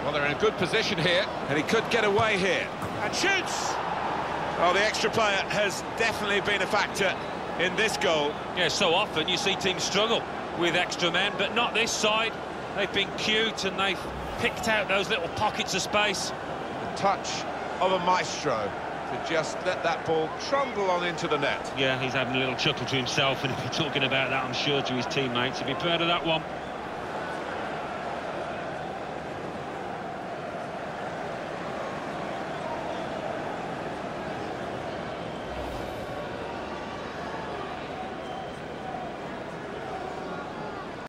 Well, they're in a good position here, and he could get away here. And shoots! Oh, the extra player has definitely been a factor in this goal. Yeah, so often you see teams struggle with extra men, but not this side. They've been cute and they've picked out those little pockets of space. The touch of a maestro to just let that ball trundle on into the net. Yeah, he's having a little chuckle to himself, and if you're talking about that, I'm sure to his teammates, he'd be proud of that one.